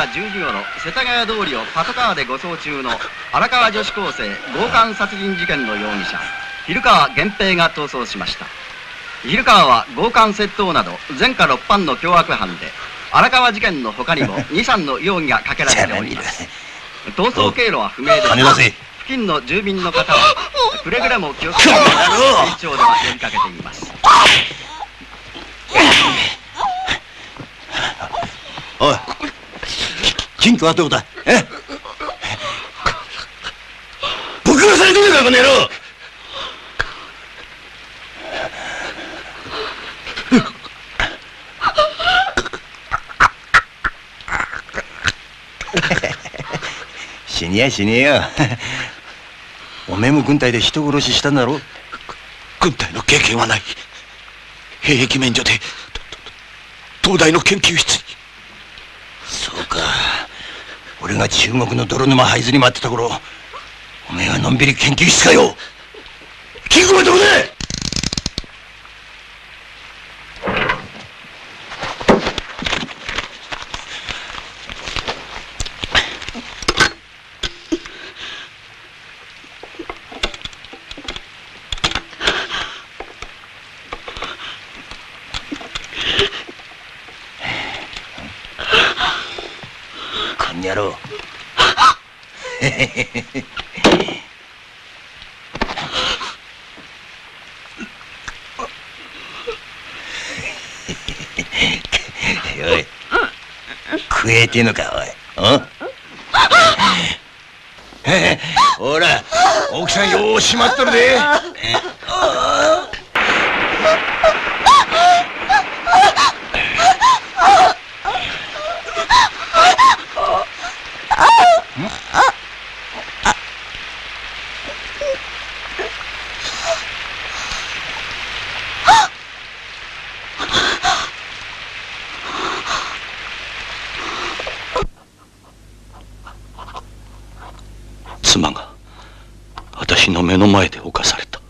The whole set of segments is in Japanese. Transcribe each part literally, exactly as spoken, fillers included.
夜じゅうじごろ、世田谷通りをパトカーで護送中の荒川女子高生強姦殺人事件の容疑者蛭川源平が逃走しました。蛭川は強姦窃盗など前科六犯の凶悪犯で、荒川事件の他にもに、さんの容疑がかけられております。逃走経路は不明ですが、付近の住民の方はくれぐれも気をつけて警視庁では呼びかけています。 おい、金庫はどこだ？え？僕がされてるのかこの野郎！死にや死にや。おめえも軍隊で人殺ししたんだろ？ 軍隊の経験はない。兵役免除で東大の研究室に。 そうか。俺が中国の泥沼這いずり回ってた頃、おめえはのんびり研究室かよ。金庫はどこだ？やろう。おい、食えてえのかおい。ほら、奥さんようしまっとるで。 妻が私の目の前で侵された。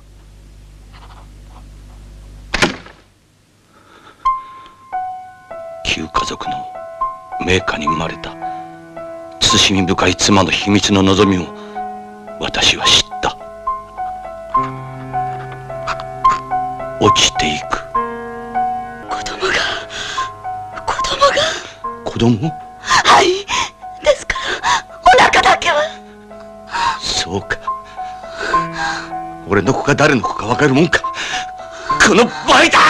旧家族の名家に生まれた慎み深い妻の秘密の望みを私は知った。落ちていく。 子供が子供が子供？ はい、ですからお腹だけは。 そうか。俺の子が誰の子か分かるもんか。このバイだ！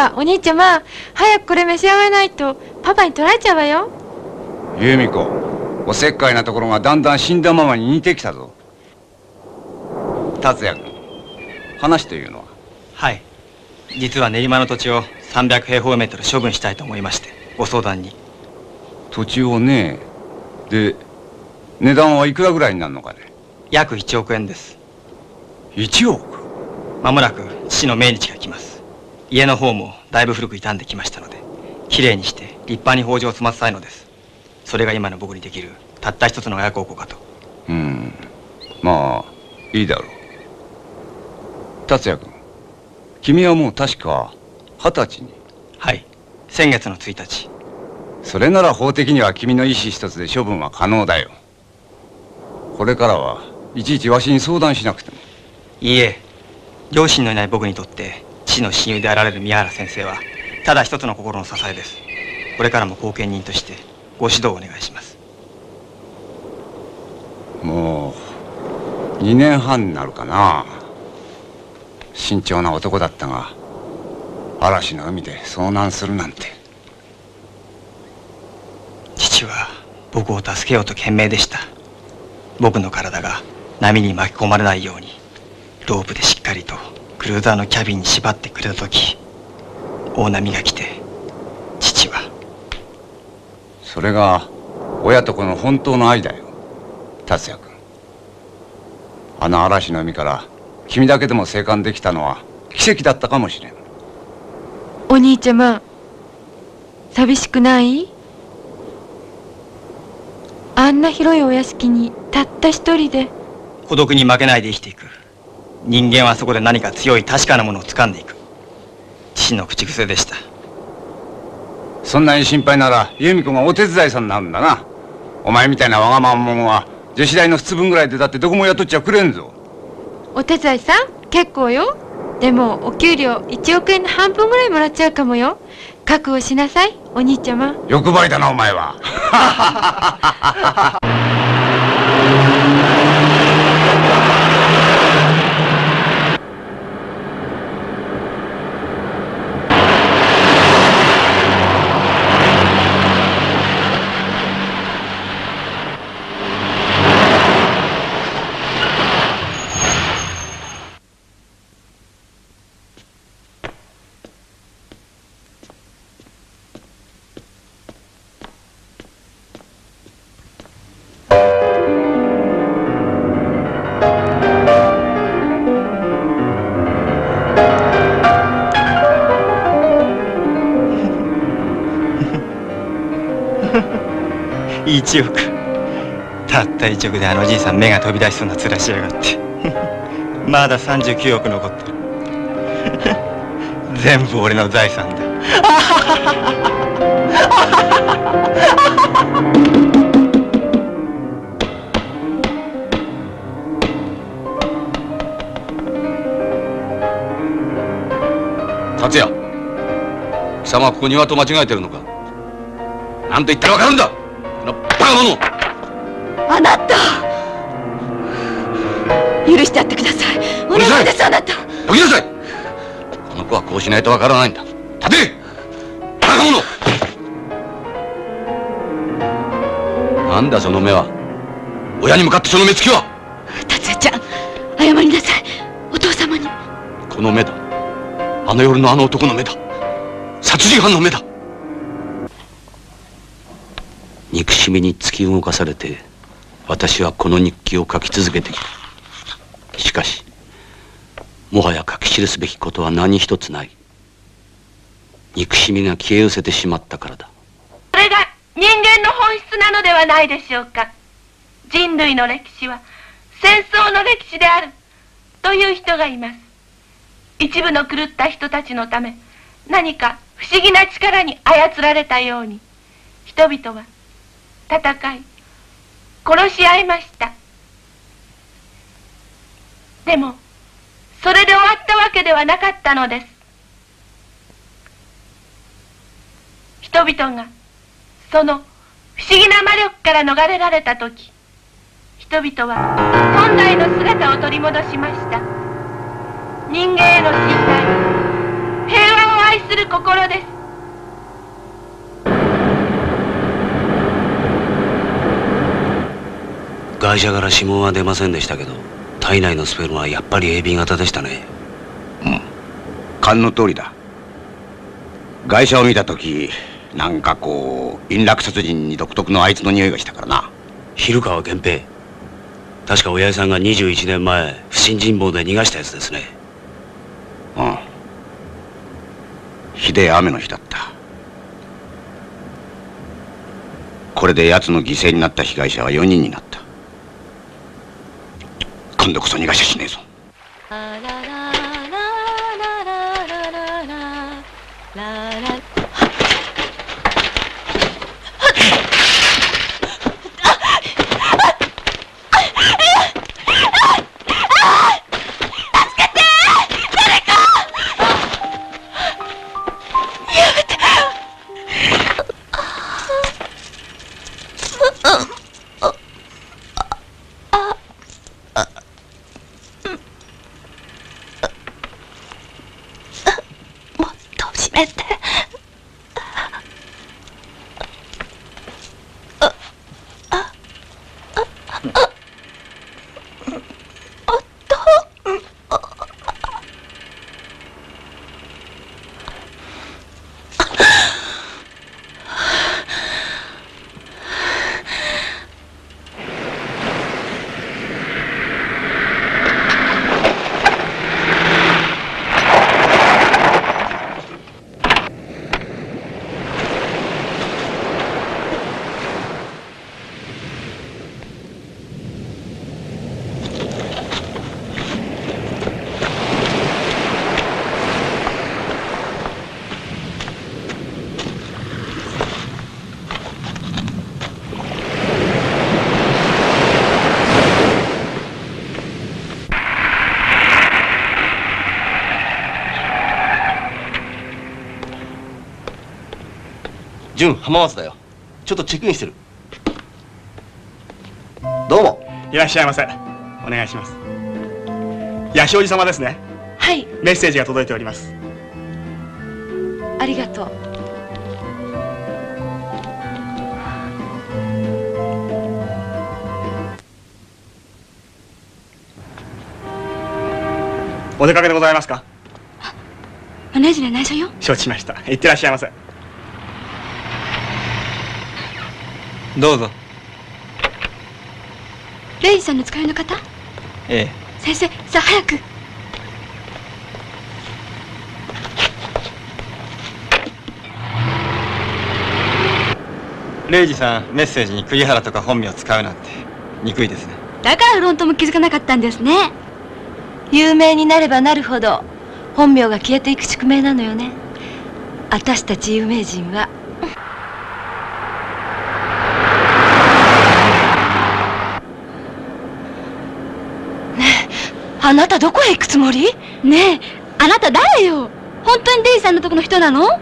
らお兄ちゃま、早くこれ召し上がらないとパパに取られちゃうわよ。 由美子、おせっかいなところがだんだん死んだママに似てきたぞ。達也君、話というのは？ はい、実は練馬の土地をさんびゃくへいほうメートル処分したいと思いましてご相談に。 土地をね。で値段はいくらぐらいになるのかね？ 約いちおくえんです。 いちおく？ まもなく父の命日が来ます。家の方もだいぶ古く傷んできましたので、きれいにして立派に法事を済ませたいのです。それが今の僕にできるたった一つの親孝行かと。 うん、まあいいだろう。達也君、君はもう確か二十歳に。 はい、先月のついたち。 それなら法的には君の意思一つで処分は可能だよ。これからはいちいちわしに相談しなくても。 いいえ、両親のいない僕にとって父の親友であられる宮原先生はただ一つの心の支えです。これからも後見人としてご指導をお願いします。 もうにねんはんになるかな。慎重な男だったが嵐の海で遭難するなんて。 父は僕を助けようと懸命でした。僕の体が波に巻き込まれないようにロープでしっかりとクルーザーのキャビンに縛ってくれた時、大波が来て父は。 それが親と子の本当の愛だよ、達也君。あの嵐の海から君だけでも生還できたのは奇跡だったかもしれん。 お兄ちゃま、寂しくない？あんな広いお屋敷にたった一人で。 孤独に負けないで生きていく。人間はそこで何か強い確かなものを掴んでいく。父の口癖でした。 そんなに心配なら由美子がお手伝いさんになるんだな。お前みたいなわがまま者は女子大の普通分ぐらいでだってどこも雇っちゃくれんぞ。 お手伝いさん結構よ。でもお給料いちおくえんの半分ぐらいもらっちゃうかもよ。覚悟しなさい、お兄ちゃま。 欲張りだなお前は。 いちおく。たったいちおくであのじいさん目が飛び出しそうな面しやがって。まださんじゅうきゅうおく残ってる。全部俺の財産だ。 達也、貴様はここ庭と間違えてるのか？何と言ったらわかるんだ、このバカ者！ あなた、許してやってください。お願いです。あなたどきなさい。この子はこうしないとわからないんだ。立て！バカ者！なんだその目は。親に向かってその目つきは。 達也ちゃん、謝りなさい、お父様に。 この目だ、あの夜のあの男の目だ。殺人犯の目だ。憎しみに突き動かされて私はこの日記を書き続けてきた。しかしもはや書き記すべきことは何一つない。憎しみが消え失せてしまったからだ。 それが人間の本質なのではないでしょうか。人類の歴史は戦争の歴史であるという人がいます。一部の狂った人たちのため何か不思議な力に操られたように人々は戦い殺し合いました。でもそれで終わったわけではなかったのです。人々がその不思議な魔力から逃れられた時、人々は本来の姿を取り戻しました。人間への信頼、平和を愛すする心です。 ガイシャから指紋は出ませんでしたけど、体内のスペルはやっぱり エービー 型でしたね。 うん、勘の通りだ。ガイシャを見た時、なんかこう隠落殺人に独特のあいつの匂いがしたからな。 蛭川源平、確か親父さんがにじゅういちねんまえ不審人亡で逃がしたやつですね。 うん、ひでえ雨の日だった。これで奴の犠牲になった被害者はよにんになった。今度こそ逃がしゃしねえぞ。 純、浜松だよ。ちょっとチェックインしてる。どうも。 いらっしゃいませ。お願いします。八正寺様ですね。 はい。 メッセージが届いております。 ありがとう。 お出かけでございますか。 マネージャーに内緒よ。 承知しました。いってらっしゃいませ。 どうぞ。 レイジさんの使いの方？ ええ。 先生、さあ早く。 レイジさん、メッセージに栗原とか本名を使うなんて憎いですね。 だからフロントも気づかなかったんですね。有名になればなるほど本名が消えていく宿命なのよね。私たち有名人は。あなたどこへ行くつもり？ねえ、あなた誰よ？本当にデイさんのとこの人なの？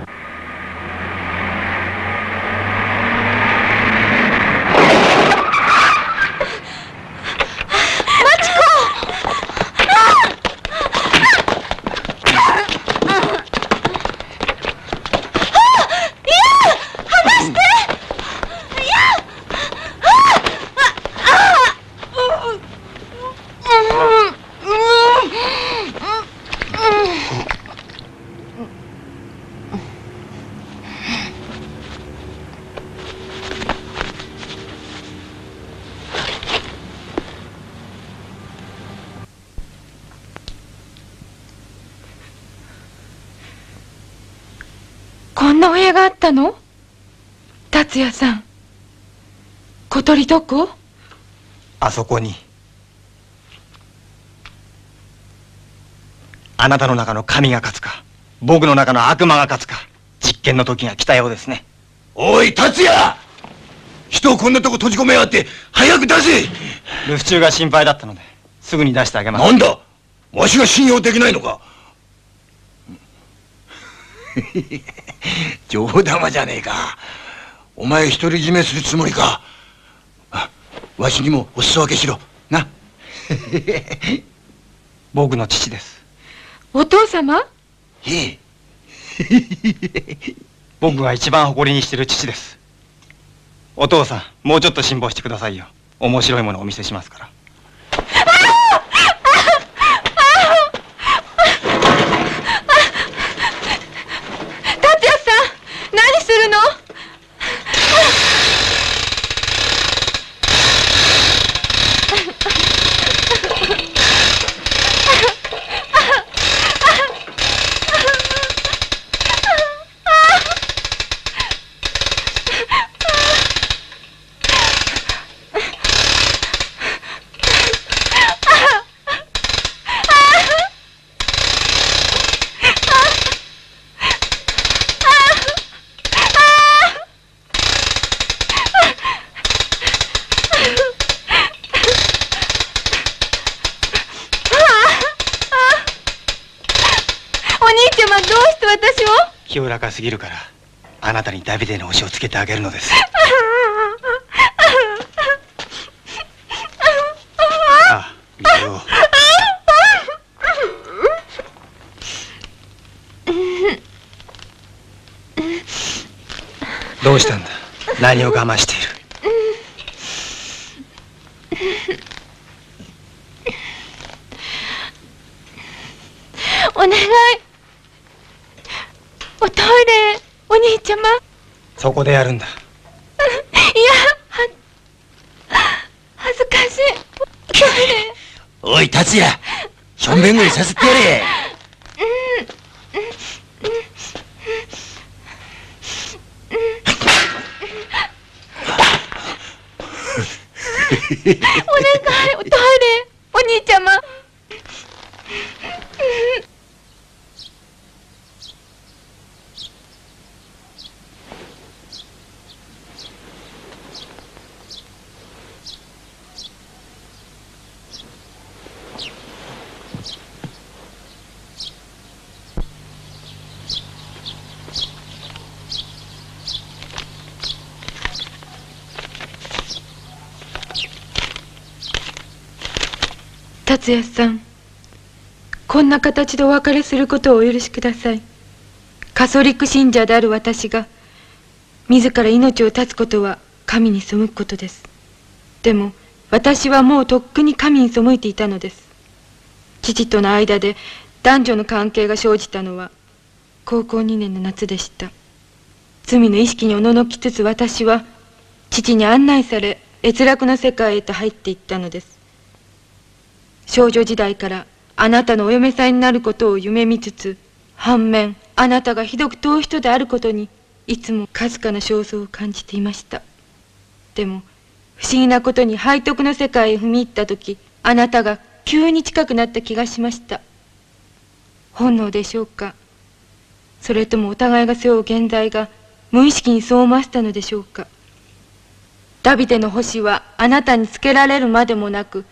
こんなお部屋があったの？達也さん。小鳥どこ？ あそこに。あなたの中の神が勝つか、僕の中の悪魔が勝つか、実験の時が来たようですね。 おい、達也！人をこんなとこ閉じ込めやがって、早く出せ！ 留守中が心配だったので、すぐに出してあげます。 なんだ？わしが信用できないのか？冗談じゃねえか。お前独り占めするつもりか。わしにもお裾分けしろな。 僕の父です。 お父様？ ええ。 僕が一番誇りにしてる父です。お父さん、もうちょっと辛抱してくださいよ。面白いものをお見せしますから。 達也さん、何するの？ 清らかすぎるから、あなたにダビデの星をつけてあげるのです。ああ、見てよ。どうしたんだ？何を我慢している？ お願い。おトイレ、お兄ちゃま。 そこでやるんだ。 いや、は、恥ずかしい。おトイレ。 おい、達也、しょんべんぐりさせてやれ。 お願い、おトイレ、お兄ちゃま。達也さん、こんな形でお別れすることをお許しください。カソリック信者である私が自ら命を絶つことは神に背くことです。でも私はもうとっくに神に背いていたのです。父との間で男女の関係が生じたのは高校にねんの夏でした。罪の意識におののきつつ、私は父に案内され閲楽の世界へと入っていったのです。少女時代からあなたのお嫁さんになることを夢見つつ、反面あなたがひどく遠い人であることにいつもかすかな焦燥を感じていました。でも不思議なことに背徳の世界へ踏み入った時、あなたが急に近くなった気がしました。本能でしょうか、それともお互いが背負う現在が無意識にそう思わせたのでしょうか。ダビデの星はあなたにつけられるまでもなく、